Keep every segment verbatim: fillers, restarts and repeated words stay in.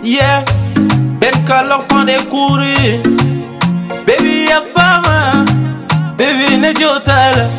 Yeah, ben qu'à l'enfant des courus. Baby ya fama, baby ne jotal.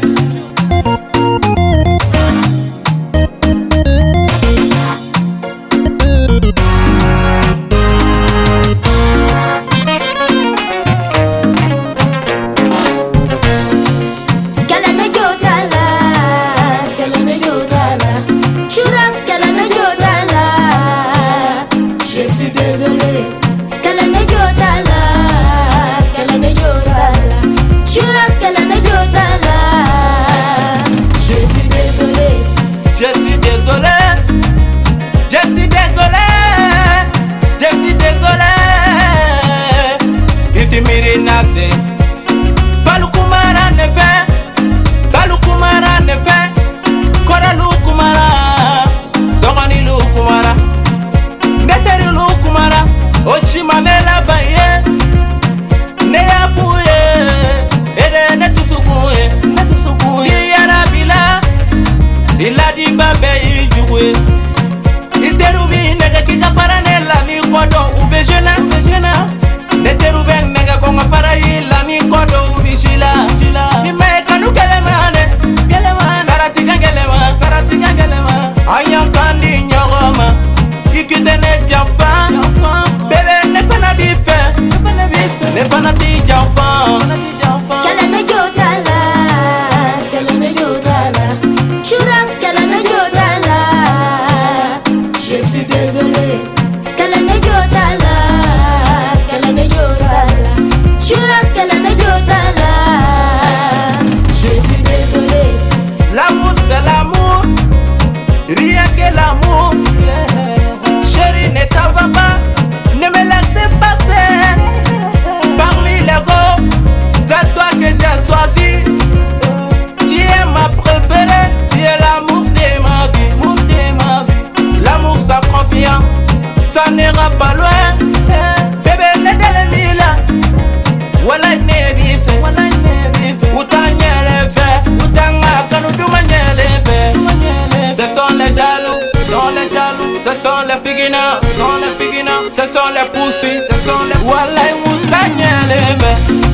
Balukumara ne fait, Balukumara ne fait, Kora Lukumara, Dogani Lukumara, Neteri Lukumara, Oshimane la baye, Nea Pouye, Ede Netutukuye, Netusukuye, Yarabila, il a dit Babé Joué, il déroule Nega Kika Paranella, ni Kodo, Ubejena, Ubejena. Neteru ben nega konga farayi la mi kodo ubishila Ime kanu kelemane Kelemane Sarati kangelema Sarati kangelema Aya kandi nyogoma Ikite ne jamfa Bebe ne fana bife Ne fana ti jamfa Kelene jotala Kelene jotala Shura kelene jotala Je suis désolé Kelene jotala L'amour c'est l'amour, rien que l'amour. Chérie ne t'en va pas, ne me laissez passer. Parmi les gros, c'est toi que j'ai choisi. Tu es ma préférée, tu es l'amour de ma vie. L'amour sans confiance, ça n'ira pas loin. Bébé ne t'aime là, voilà ne bife, voilà ne bife. Utanyele fait, utanga kanu dumanyele fait. Ce sont les jaloux, sont les jaloux. Ce sont les figuina, sont les figuina. Ce sont les poussis, ce sont les. Voilà utanyele fait.